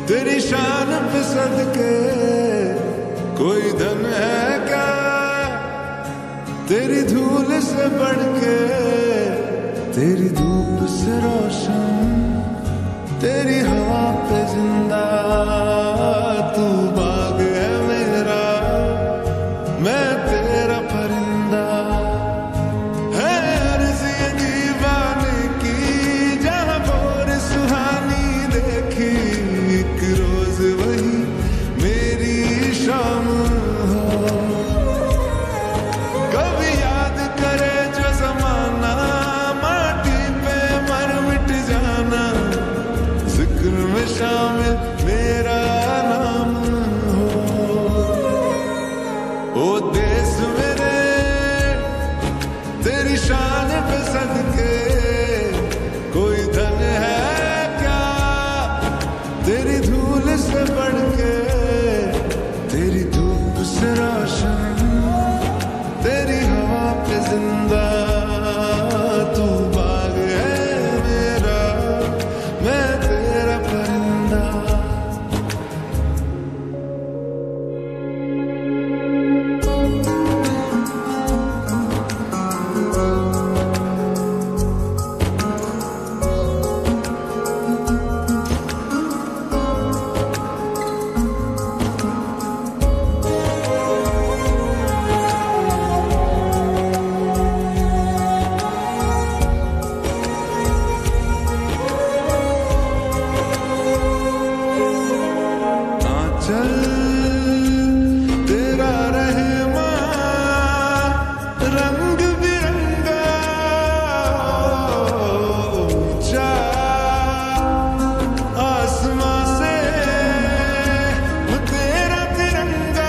तेरी शान पे सदके कोई धन है क्या, तेरी धूल से बढ़ के, तेरी धूप से रोशन, तेरी हवा पे जिंदा। तू बाग है मेरा, मैं तेरा परिंदा। है अर्ज़ ये दीवाने की, जहाँ भोर सुहानी देखी, एक रोज वही मेरी शाम हो। कभी याद करे जो ज़माना, माटी पे मर मिट जाना, जिक्र में शामिल मेरा नाम हो। ओ देश मेरे तेरी शान पे सदके कोई धन है क्या, तेरी धूल से बढ़ के, तेरी धूप से रोशन, तेरी हवा पे जिंदा। तू बाग है मेरा, मैं तेरा परिंदा। चल तेरा रहमा रंग बिरंगा, ऊंचा आसमां से तेरा तिरंगा।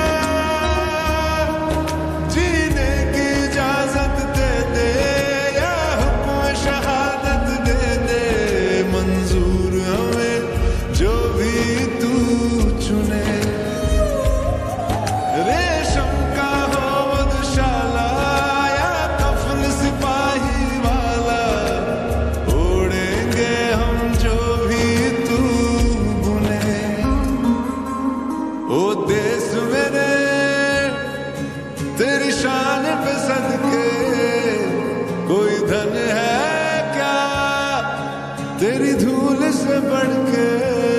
जीने की इजाजत दे दे या हुक्म शहादत दे दे, मंजूर हमें जो भी तू चुने। रेशम का हो मधुशाला या कफन सिपाही वाला, ओढ़ेंगे हम जो भी तू बुने। ओ देश मेरे तेरी शान पे सदके कोई धन है क्या, तेरी धूल से बढ़ के,